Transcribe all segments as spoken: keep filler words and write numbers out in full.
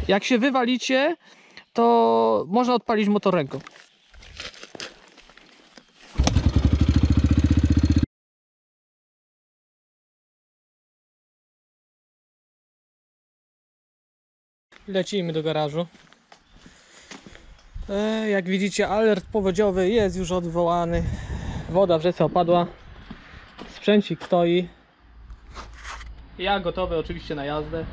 Jak się wywalicie, to można odpalić motor ręką. Lecimy do garażu. E, jak widzicie, alert powodziowy jest już odwołany. Woda w rzece opadła. Sprzęcik stoi. Ja gotowy oczywiście na jazdę.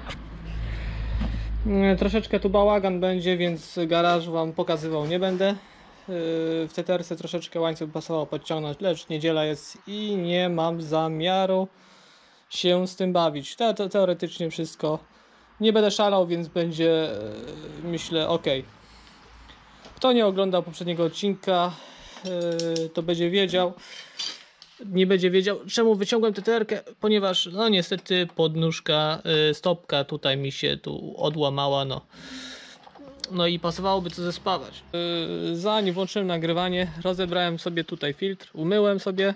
E, troszeczkę tu bałagan będzie, więc garażu wam pokazywał nie będę. E, w T T R-ce troszeczkę łańcuch by pasowało podciągnąć, lecz niedziela jest i nie mam zamiaru się z tym bawić. Te, te, teoretycznie wszystko. Nie będę szalał, więc będzie, myślę, ok. Kto nie oglądał poprzedniego odcinka, to będzie wiedział, nie będzie wiedział, czemu wyciągłem T T R-kę, ponieważ no niestety podnóżka, stopka tutaj mi się tu odłamała, no. No i pasowałoby to zespawać. Zanim włączyłem nagrywanie, rozebrałem sobie tutaj filtr, umyłem sobie.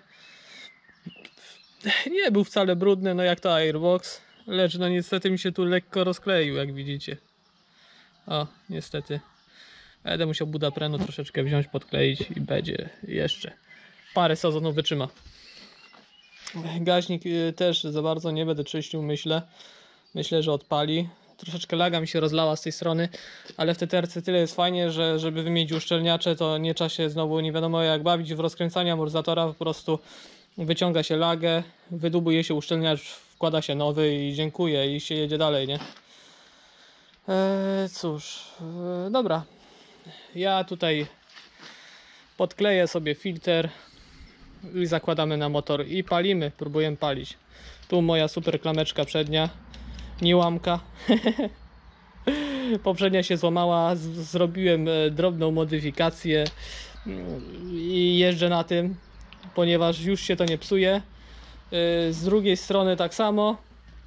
Nie był wcale brudny, no jak to Airbox. Lecz no niestety mi się tu lekko rozkleił, jak widzicie. O, niestety. Będę musiał budaprenu troszeczkę wziąć, podkleić i będzie jeszcze parę sezonów wytrzyma. Gaźnik też za bardzo nie będę czyścił, myślę. Myślę, że odpali. Troszeczkę laga mi się rozlała z tej strony, ale w T T R-ce tyle jest fajnie, że żeby wymienić uszczelniacze, to nie trzeba się znowu nie wiadomo jak bawić w rozkręcanie amortyzatora, po prostu wyciąga się lagę, wydubuje się uszczelniacz, wkłada się nowy i dziękuję i się jedzie dalej, nie? Eee, cóż, eee, dobra. Ja tutaj podkleję sobie filtr i zakładamy na motor i palimy, próbujemy palić. Tu moja super klameczka przednia, nie łamka. Poprzednia się złamała, zrobiłem drobną modyfikację i jeżdżę na tym, ponieważ już się to nie psuje. Z drugiej strony tak samo,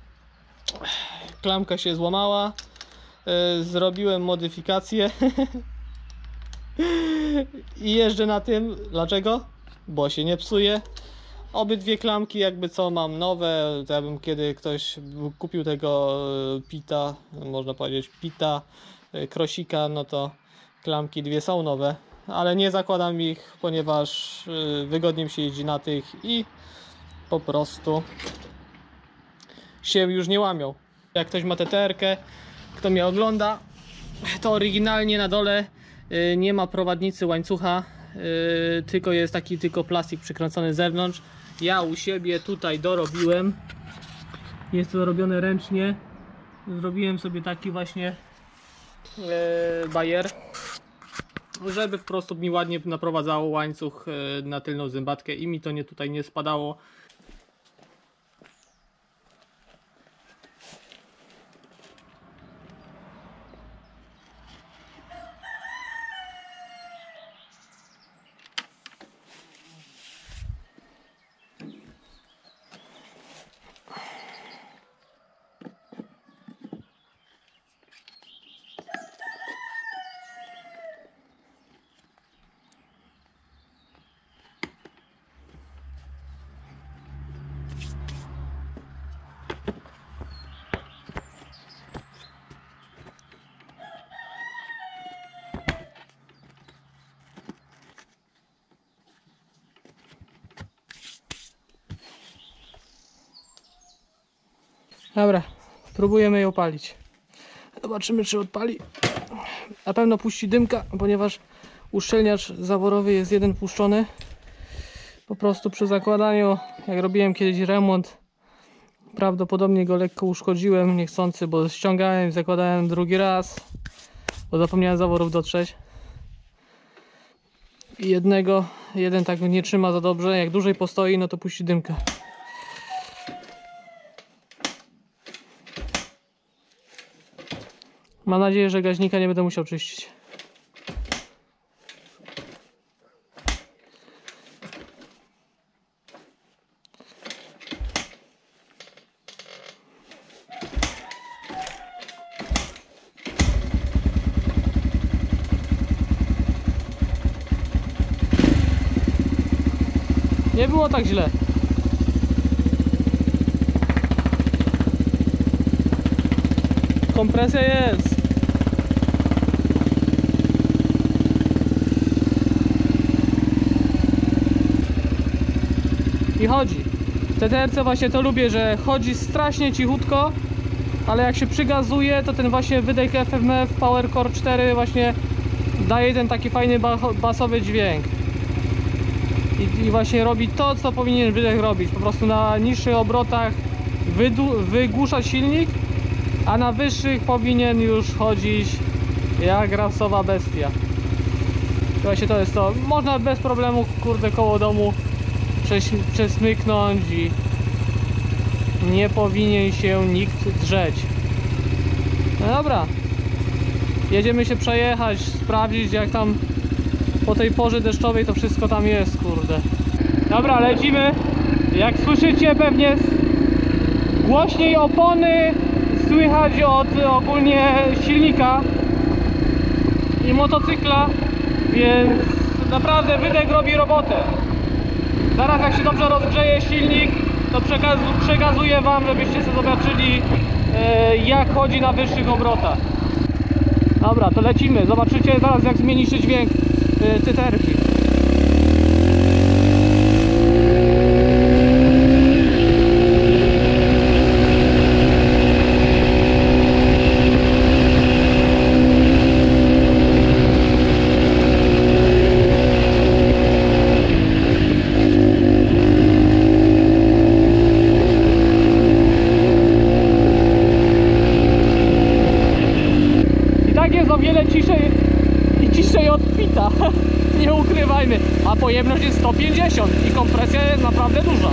klamka się złamała, zrobiłem modyfikację i jeżdżę na tym. Dlaczego? Bo się nie psuje. Obydwie klamki jakby co mam nowe, to ja bym kiedy ktoś kupił tego Pita, można powiedzieć Pita, Krosika, no to klamki dwie są nowe, ale nie zakładam ich, ponieważ wygodnie mi się jeździ na tych i po prostu się już nie łamią. Jak ktoś ma T T R-kę, kto mnie ogląda, to oryginalnie na dole nie ma prowadnicy łańcucha, tylko jest taki tylko plastik przykręcony z zewnątrz. Ja u siebie tutaj dorobiłem, jest to robione ręcznie, zrobiłem sobie taki właśnie bajer, żeby po prostu mi ładnie naprowadzało łańcuch na tylną zębatkę i mi to nie tutaj nie spadało. Dobra, próbujemy ją palić. Zobaczymy, czy odpali. Na pewno puści dymka, ponieważ uszczelniacz zaworowy jest jeden puszczony. Po prostu przy zakładaniu, jak robiłem kiedyś remont, prawdopodobnie go lekko uszkodziłem niechcący, bo ściągałem, zakładałem drugi raz, bo zapomniałem zaworów dotrzeć. I jednego, jeden tak nie trzyma za dobrze. Jak dłużej postoi, no to puści dymkę. Mam nadzieję, że gaźnika nie będę musiał czyścić. Nie było tak źle. Kompresja jest. i chodzi. W T T R C właśnie to lubię, że chodzi strasznie cichutko, ale jak się przygazuje, to ten właśnie wydech F M F Power Core cztery właśnie daje ten taki fajny basowy dźwięk. I, i właśnie robi to, co powinien wydech robić. Po prostu na niższych obrotach wygłuszać silnik, a na wyższych powinien już chodzić jak rasowa bestia. Właśnie to jest to. Można bez problemu, kurde, koło domu przesmyknąć i nie powinien się nikt drzeć. No dobra, jedziemy się przejechać, sprawdzić, jak tam po tej porze deszczowej to wszystko tam jest, kurde. Dobra, lecimy. Jak słyszycie, pewnie głośniej opony słychać od ogólnie silnika i motocykla, więc naprawdę wydech robi robotę. Zaraz jak się dobrze rozgrzeje silnik, to przekaz przekazuję wam, żebyście sobie zobaczyli, e, jak chodzi na wyższych obrotach. Dobra, to lecimy. Zobaczycie zaraz, jak zmieni się dźwięk e, tyterki. Jest o wiele ciszej i ciszej od Pita, nie ukrywajmy, a pojemność jest sto pięćdziesiąt i kompresja jest naprawdę duża.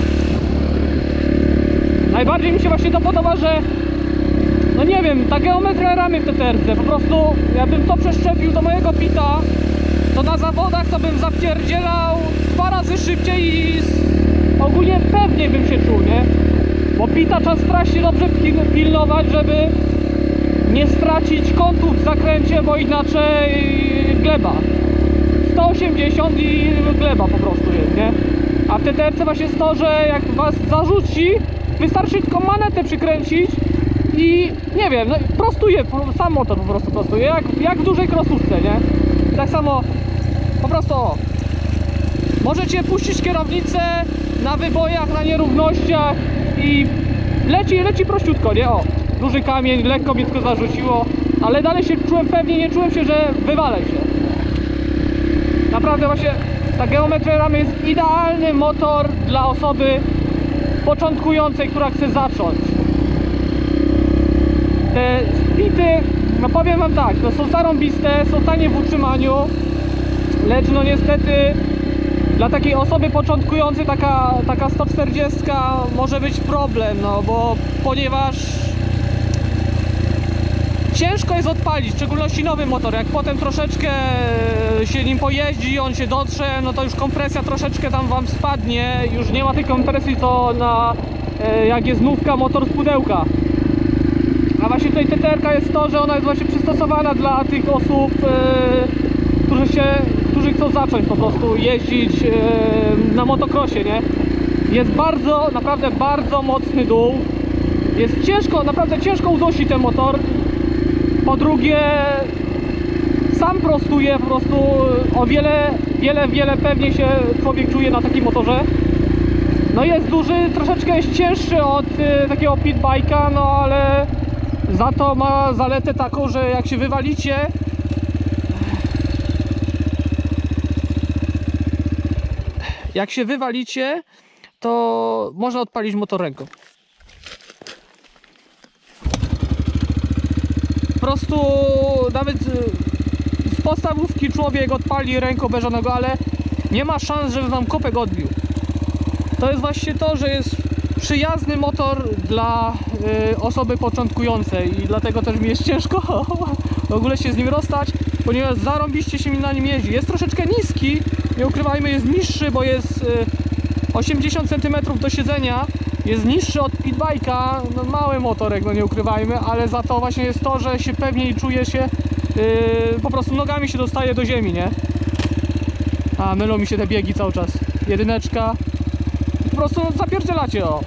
Najbardziej mi się właśnie to podoba, że no nie wiem, ta geometria ramy w T T R C, po prostu jakbym to przeszczepił do mojego Pita, to na zawodach to bym zapierdzielał dwa razy szybciej i ogólnie pewniej bym się czuł, nie? Bo Pita trzeba strasznie dobrze pilnować, żeby nie stracić kątów w zakręcie, bo inaczej gleba. sto osiemdziesiąt i gleba po prostu jest, nie? A w T T R C właśnie jest to, że jak was zarzuci, wystarczy tylko manetę przykręcić i nie wiem, no prostuje, sam motor po prostu prostuje, jak, jak w dużej krosówce, nie? Tak samo, po prostu o. Możecie puścić kierownicę na wybojach, na nierównościach i leci, leci prościutko, nie? O. Duży kamień, lekko mnie tylko zarzuciło, ale dalej się czułem pewnie, nie czułem się, że wywalę się. Naprawdę właśnie ta geometria ramy jest idealny motor dla osoby początkującej, która chce zacząć. Te spity, no powiem wam tak, no są zarąbiste, są tanie w utrzymaniu, lecz no niestety dla takiej osoby początkującej taka, taka sto czterdzieści może być problem, no bo ponieważ ciężko jest odpalić, w szczególności nowy motor. Jak potem troszeczkę się nim pojeździ, on się dotrze, no to już kompresja troszeczkę tam wam spadnie. Już nie ma tej kompresji, co na jak jest nówka motor z pudełka. A właśnie tutaj T T R ka jest to, że ona jest właśnie przystosowana dla tych osób, którzy się, którzy chcą zacząć po prostu jeździć na motocrossie, nie? Jest bardzo, naprawdę bardzo mocny dół. Jest ciężko, naprawdę ciężko udusić ten motor. Po drugie, sam prostuje, po prostu o wiele, wiele, wiele pewniej się człowiek czuje na takim motorze. No jest duży, troszeczkę jest cięższy od y, takiego pitbike'a, no ale za to ma zaletę taką, że jak się wywalicie, jak się wywalicie, to można odpalić motor ręką. Po prostu nawet z podstawówki człowiek odpali ręką bez żadnego, ale nie ma szans, żeby wam kopek odbił. To jest właśnie to, że jest przyjazny motor dla y, osoby początkującej i dlatego też mi jest ciężko w ogóle się z nim rozstać, ponieważ zarąbiście się mi na nim jeździ. Jest troszeczkę niski, nie ukrywajmy, jest niższy, bo jest y, osiemdziesiąt centymetrów do siedzenia. Jest niższy od pitbike'a, no mały motorek, no nie ukrywajmy, ale za to właśnie jest to, że się pewniej czuje się, yy, po prostu nogami się dostaje do ziemi, nie? A mylą mi się te biegi cały czas. Jedyneczka, po prostu zapierdzielacie, o.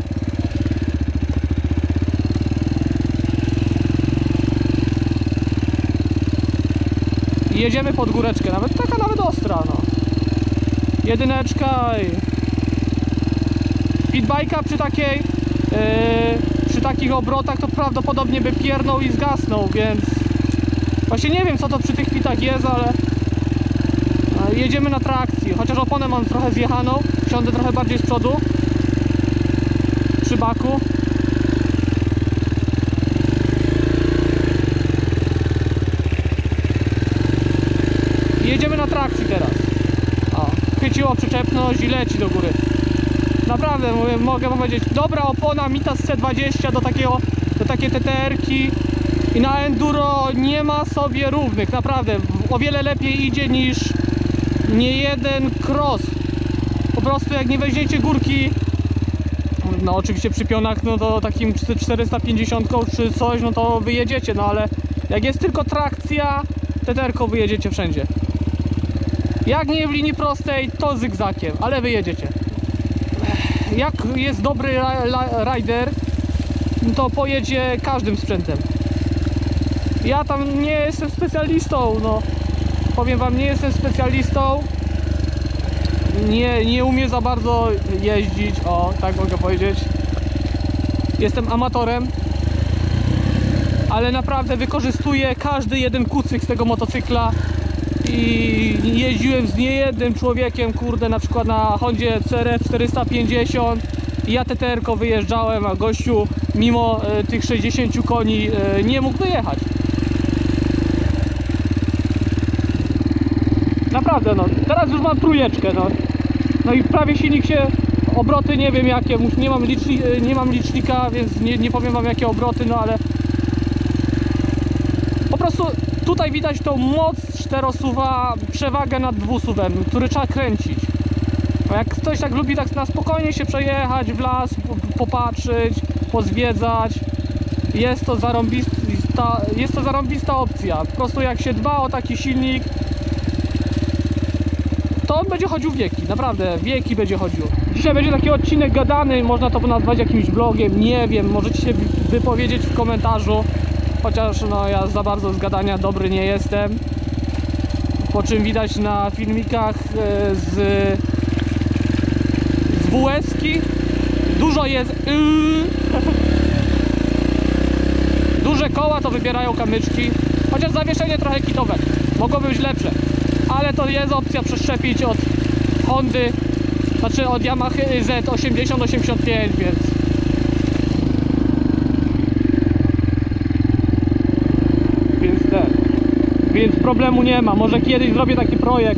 I jedziemy pod góreczkę, nawet taka nawet ostra, no. Jedyneczka i Speedbike'a przy takiej yy, przy takich obrotach to prawdopodobnie by piernął i zgasnął, więc właśnie nie wiem co to przy tych pitach jest, ale yy, jedziemy na trakcji, chociaż oponę mam trochę zjechaną, siądę trochę bardziej z przodu przy baku. Jedziemy na trakcji teraz. O, chwyciło przyczepność i leci do góry. Naprawdę mówię, mogę powiedzieć, dobra opona Mitas C dwadzieścia do takiego, do takiej T T R-ki i na enduro nie ma sobie równych. Naprawdę o wiele lepiej idzie niż nie jeden cross. Po prostu jak nie weźmiecie górki, no oczywiście przy pionach, no to takim czterysta pięćdziesiąt czy coś, no to wyjedziecie, no ale jak jest tylko trakcja, T T R-ką wyjedziecie wszędzie. Jak nie w linii prostej, to zygzakiem, ale wyjedziecie. Jak jest dobry rider, to pojedzie każdym sprzętem. Ja tam nie jestem specjalistą, no powiem wam, nie jestem specjalistą. Nie, nie umiem za bardzo jeździć, o tak mogę powiedzieć. Jestem amatorem, ale naprawdę wykorzystuję każdy jeden kucyk z tego motocykla. I jeździłem z niejednym człowiekiem, kurde, na przykład na Hondzie C R F czterysta pięćdziesiąt i ja T T R-ką wyjeżdżałem, a gościu mimo e, tych sześćdziesięciu koni e, nie mógł wyjechać. Naprawdę, no, teraz już mam trójeczkę, no. No i prawie silnik się, obroty nie wiem jakie, nie mam, liczni, nie mam licznika, więc nie, nie powiem wam jakie obroty, no ale po prostu tutaj widać tą moc czterosuwa, przewagę nad dwusuwem, który trzeba kręcić. Bo jak ktoś tak lubi tak na spokojnie się przejechać w las, popatrzeć, pozwiedzać, jest to zarąbista, jest to zarąbista opcja. Po prostu jak się dba o taki silnik, to on będzie chodził wieki, naprawdę wieki będzie chodził. Dzisiaj będzie taki odcinek gadany, można to nazwać jakimś vlogiem, nie wiem, możecie się wypowiedzieć w komentarzu. Chociaż no ja za bardzo z gadania dobry nie jestem. Po czym widać na filmikach z, z W S-ki dużo jest yy. Duże koła to wybierają kamyczki. Chociaż zawieszenie trochę kitowe, mogłoby być lepsze. Ale to jest opcja przeszczepić od Hondy, znaczy od Yamaha Z osiemdziesiąt osiemdziesiąt pięć, więc Więc, ten, więc problemu nie ma. Może kiedyś zrobię taki projekt.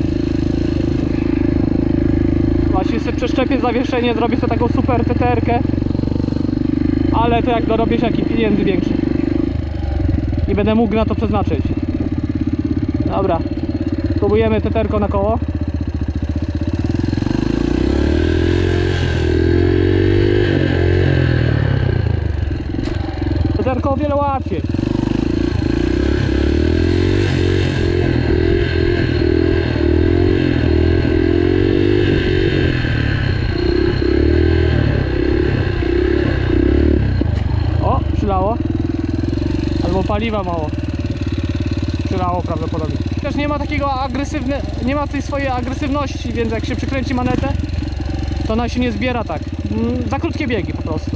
Właśnie sobie przeszczepię zawieszenie, zrobię sobie taką super T T R-kę. Ale to jak dorobię się jakichś pieniędzy większych. Nie będę mógł na to przeznaczyć. Dobra. Próbujemy T T R-ką na koło. T T R-ką o wiele łatwiej. Przylało, albo paliwa mało. Przylało prawdopodobnie. Też nie ma takiego agresywne, nie ma tej swojej agresywności, więc jak się przykręci manetę, to ona się nie zbiera tak. Za krótkie biegi po prostu.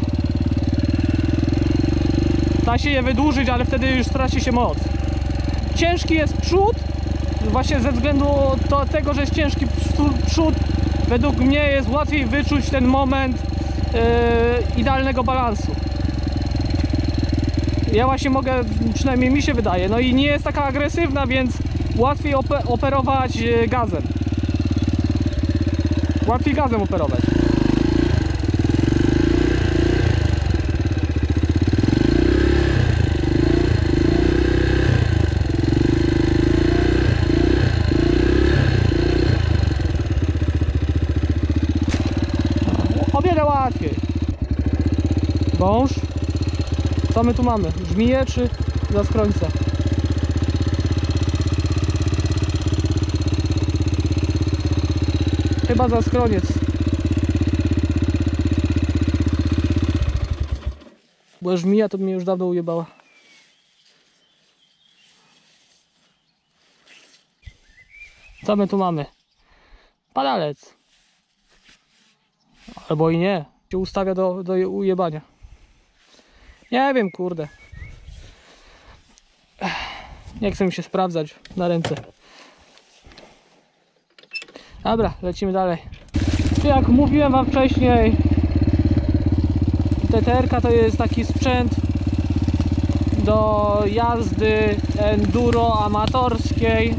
Da się je wydłużyć, ale wtedy już traci się moc. Ciężki jest przód, właśnie ze względu do tego, że jest ciężki przód, według mnie jest łatwiej wyczuć ten moment yy, idealnego balansu. Ja właśnie mogę, przynajmniej mi się wydaje, no i nie jest taka agresywna, więc łatwiej operować gazem. Łatwiej gazem operować. O wiele łatwiej. Wąż. Co my tu mamy? Żmiję czy zaskrońca? Chyba zaskroniec. Bo żmija to mnie już dawno ujebała. Co my tu mamy? Padalec. Albo i nie. Się ustawia do, do ujebania. Nie wiem, kurde. Nie chcę mi się sprawdzać na ręce. Dobra, lecimy dalej. Jak mówiłem wam wcześniej, T T R ka to jest taki sprzęt do jazdy enduro amatorskiej.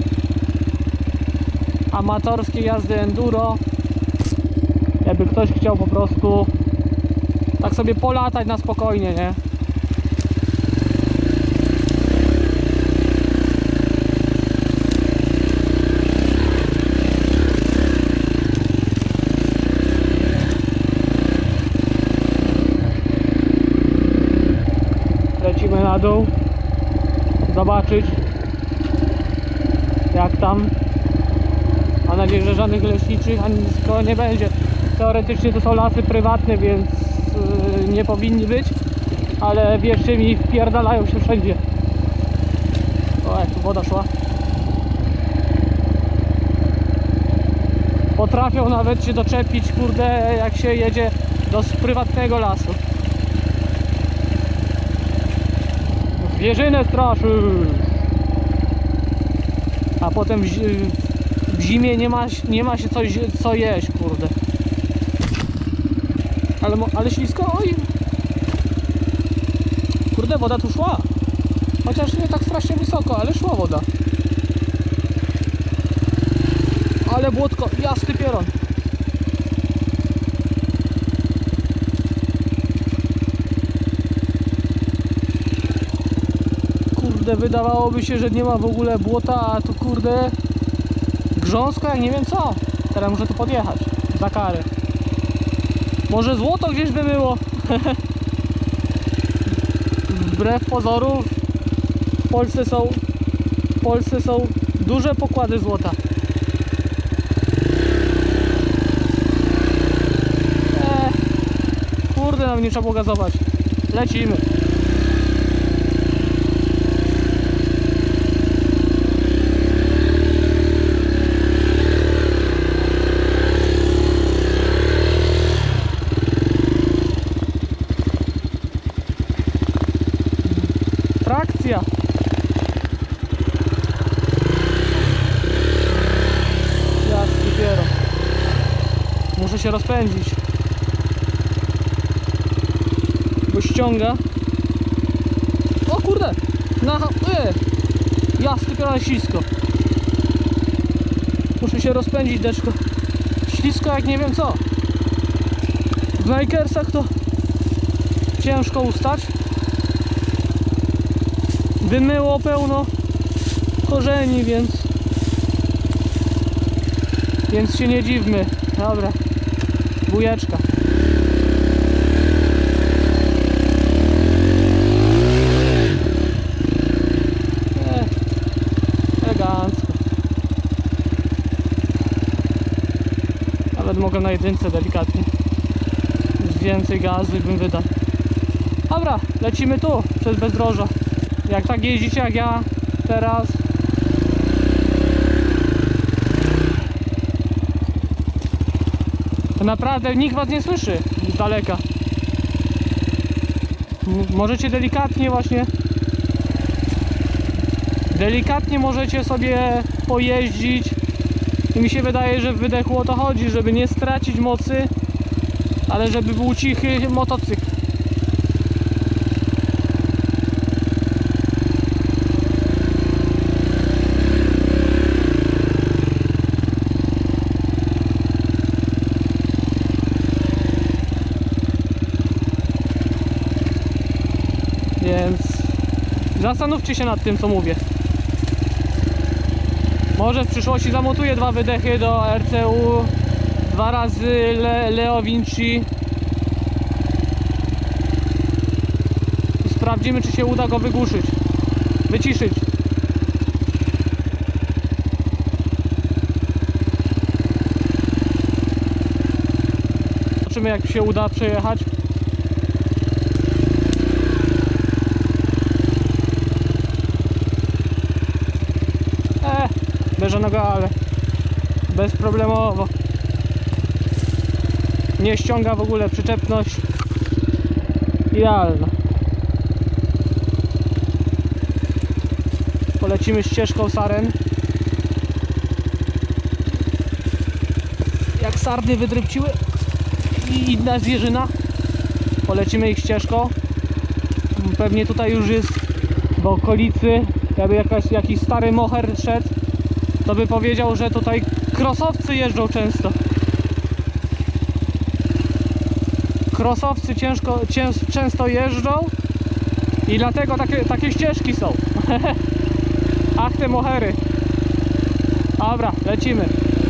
Amatorskiej jazdy enduro. Jakby ktoś chciał po prostu tak sobie polatać na spokojnie, nie? Lecimy na dół, zobaczyć jak tam. Mam nadzieję, że żadnych leśniczych ani nikogo nie będzie. Teoretycznie to są lasy prywatne, więc yy, nie powinni być, ale wierzcie mi, wpierdalają się wszędzie. O, jak tu woda szła. Potrafią nawet się doczepić, kurde, jak się jedzie do prywatnego lasu. Zwierzynę straszy! A potem w, w zimie nie ma, nie ma się coś, co jeść, kurde. Ale, ale ślisko, oj! Kurde, woda tu szła. Chociaż nie tak strasznie wysoko, ale szła woda. Ale błotko, jasny pieron. Kurde, wydawałoby się, że nie ma w ogóle błota, a tu kurde grząsko jak nie wiem co. Teraz muszę tu podjechać za karę. Może złoto gdzieś wymyło. Wbrew pozorów w Polsce są w Polsce są duże pokłady złota. Eee, kurde, nam nie trzeba było gazować. Lecimy. Trakcja. Jasny pieron. Muszę się rozpędzić, bo ściąga. O kurde! Na... Yy. Jasny pieron, ślisko. Muszę się rozpędzić, deczko. Ślisko jak nie wiem co. W Makersach to ciężko ustać. Wymyło pełno korzeni, więc więc się nie dziwmy. Dobra, bujeczka. E, elegancko. Nawet mogę na jedynce delikatnie. Już więcej gazu bym wydał. Dobra, lecimy tu przez bezdroża. Jak tak jeździcie jak ja teraz, to naprawdę nikt was nie słyszy z daleka. Możecie delikatnie właśnie delikatnie możecie sobie pojeździć i mi się wydaje, że w wydechu o to chodzi, żeby nie stracić mocy, ale żeby był cichy motocykl. Więc zastanówcie się nad tym, co mówię. Może w przyszłości zamontuję dwa wydechy do R C U, dwa razy Le Leo Vinci i sprawdzimy, czy się uda go wygłuszyć, wyciszyć. Zobaczymy, jak się uda przejechać. Bez żadnego ale bezproblemowo. Nie ściąga w ogóle, przyczepność idealna. Polecimy ścieżką Saren. Jak sarny wydrybciły i inna zwierzyna, polecimy ich ścieżką. Pewnie tutaj już jest w okolicy, jakby jakaś, jakiś stary moher szedł, to by powiedział, że tutaj krosowcy jeżdżą często. Krosowcy ciężko, cię, często jeżdżą i dlatego takie, takie ścieżki są. Ach, te mohery. Dobra, lecimy.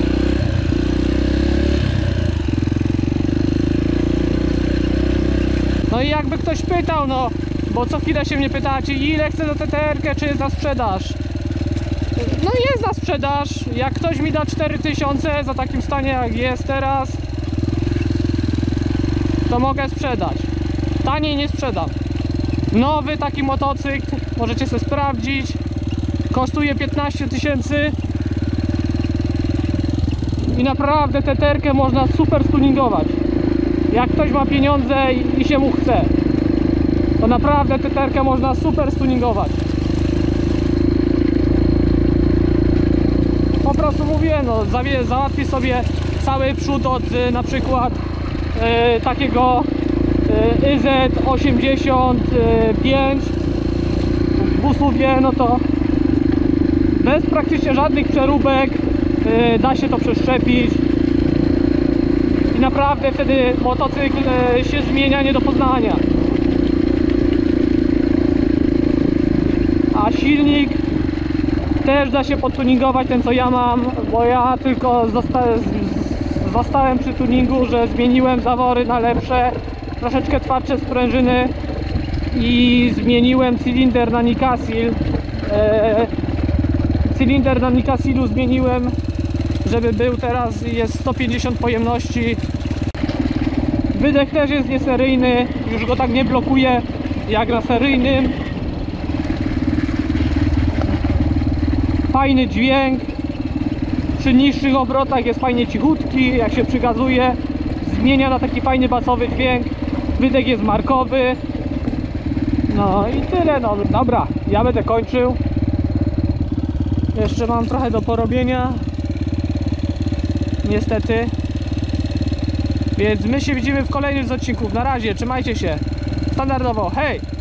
No i jakby ktoś pytał, no, bo co chwilę się mnie pytacie, ile chcę za T T R-kę, czy jest na sprzedaż? No jest na sprzedaż. Jak ktoś mi da cztery tysiące za takim stanie jak jest teraz, to mogę sprzedać. Taniej nie sprzedam. Nowy taki motocykl, możecie sobie sprawdzić, kosztuje piętnaście tysięcy i naprawdę T T R-kę można super stuningować. Jak ktoś ma pieniądze i, i się mu chce, to naprawdę T T R-kę można super stuningować. Po prostu mówię, no, załatwi sobie cały przód od y, na przykład y, takiego y, Y Z osiemdziesiąt pięć w usługie, no to bez praktycznie żadnych przeróbek y, da się to przeszczepić i naprawdę wtedy motocykl y, się zmienia nie do poznania. A silnik też da się podtuningować, ten co ja mam, bo ja tylko zosta zostałem przy tuningu, że zmieniłem zawory na lepsze, troszeczkę twardsze sprężyny i zmieniłem cylinder na Nikasil. Eee, cylinder na Nikasilu zmieniłem, żeby był teraz, jest sto pięćdziesiąt pojemności. Wydech też jest nieseryjny, już go tak nie blokuje jak na seryjnym. Fajny dźwięk, przy niższych obrotach jest fajnie cichutki, jak się przygazuje, zmienia na taki fajny basowy dźwięk. Wydech jest markowy. No i tyle, no dobra, ja będę kończył. Jeszcze mam trochę do porobienia, niestety. Więc my się widzimy w kolejnym z odcinków. Na razie, trzymajcie się. Standardowo, hej!